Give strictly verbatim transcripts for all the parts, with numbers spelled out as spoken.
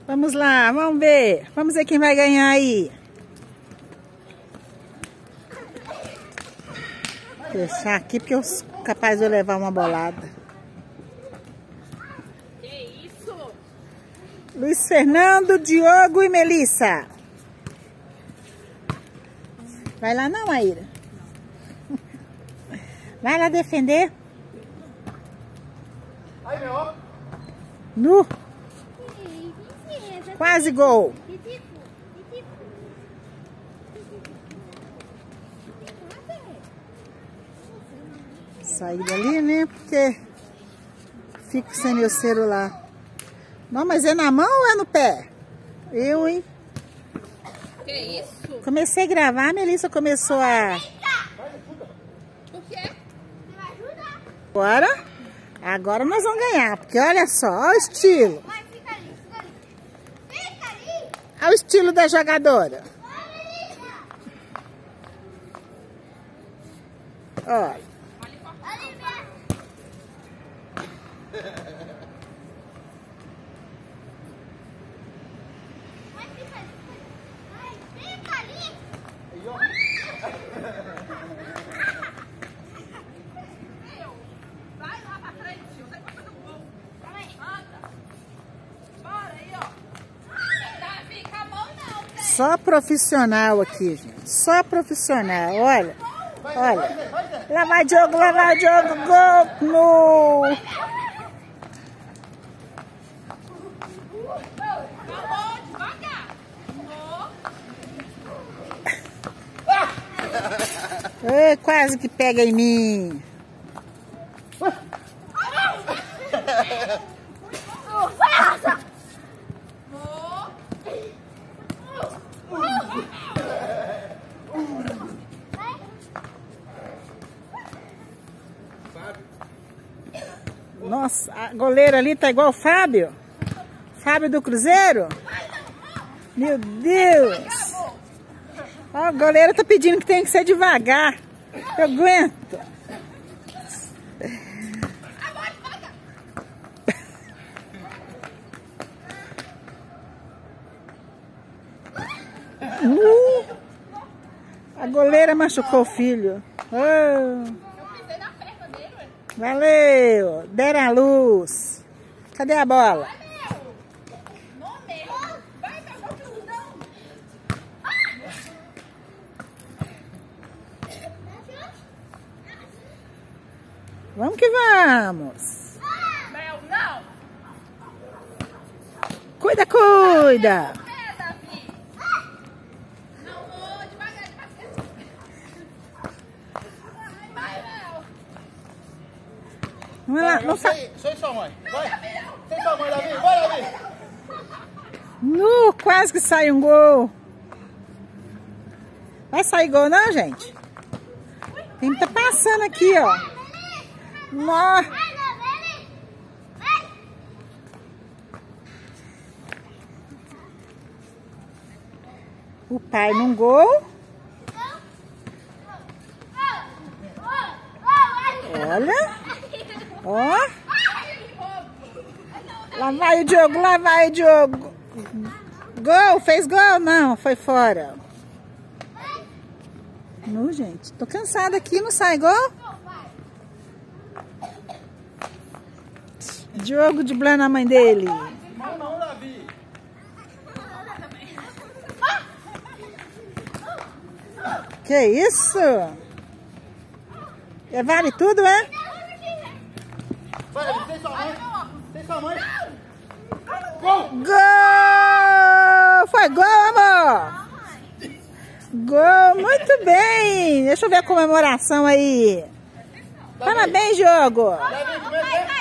Vamos lá, vamos ver. Vamos ver quem vai ganhar aí. Vou fechar aqui porque eu sou capaz de eu levar uma bolada. Que isso? Luiz Fernando, Diogo e Melissa. Vai lá não, Aira. Vai lá defender. Aí, meu. Nu. Quase gol. Saí dali, né? Porque fico sem meu celular. Não, mas é na mão ou é no pé? Eu, hein? Que isso? Comecei a gravar, a Melissa começou a... O quê? Agora, agora nós vamos ganhar. Porque olha só, olha o estilo. Olha o estilo da jogadora. Olha. Vai lá pra frente, vai pra do gol. Anda. Bora aí, ó. Davi, com a mão não, velho. Só profissional aqui, gente. Só profissional. Olha. Olha. Lá vai Diogo, lá vai Diogo. Gol no... Calma, devagar. Ei, quase que pega em mim. Nossa, a goleira ali tá igual o Fábio. Fábio do Cruzeiro. Meu Deus. Ó, a goleira tá pedindo que tem que ser devagar. Eu aguento. Uh, a goleira machucou o filho. Oh. Valeu, deram a luz. Cadê a bola? Vamos que vamos. Não. Cuida, cuida. Vamos lá, não fa... Sem sua mãe. Vai. Sem sua mãe, Davi. Vai, Davi. Nu, quase que sai um gol. Vai sair gol não, gente? Tem que tá passando aqui, ó. Nossa. O pai num gol. Olha. Ó. Lá vai o Diogo, lá vai o Diogo. Gol, fez gol? Não, foi fora. Não, gente. Tô cansada aqui, não sai gol? Diogo driblando a mãe dele. Não, não, Davi. Que isso? É, vale tudo, é? Vai, Davi. Sem sua mãe. Sem sua mãe. Gol! Gol! Foi gol, amor! Gol, muito bem! Deixa eu ver a comemoração aí. Parabéns, Diogo! Davi, como é que é?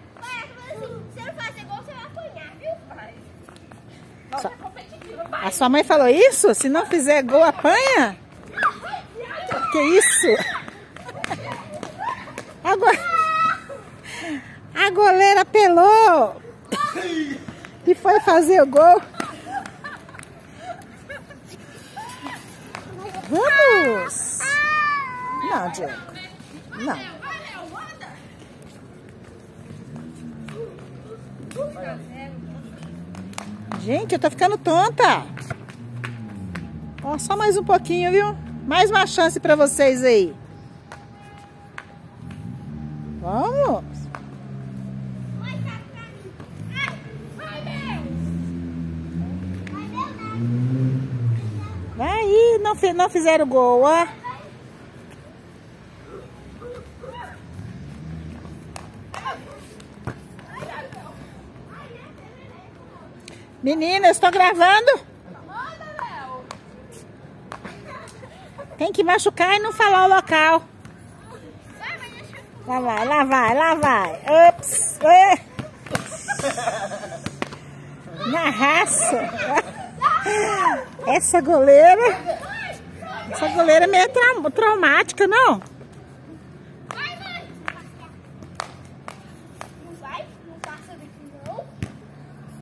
A sua mãe falou isso? Se não fizer gol, apanha? Que isso? A, go... a goleira pelou e foi fazer o gol. Vamos! Não, Diogo. Não. Gente, eu tô ficando tonta. Ó, só mais um pouquinho, viu? Mais uma chance pra vocês aí. Vamos. Vai, não, não fizeram gol, ó. Menina, eu estou gravando. Tem que machucar e não falar o local. Lá vai, lá vai, lá vai. Ups. Na raça. Essa goleira. Essa goleira é meio traumática, não?